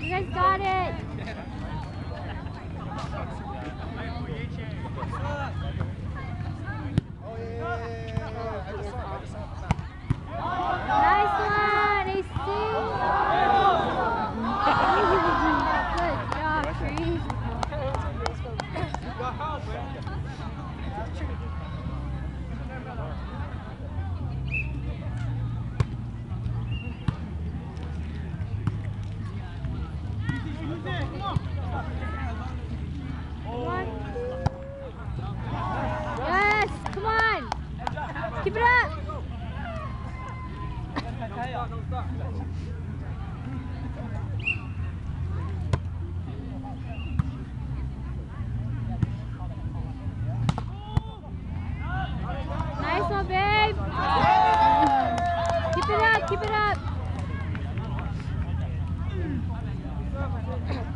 guys got it. Nice one, AC. Good job, Tree. Yes, come on. Keep it up. Nice one, babe. Keep it up, keep it up.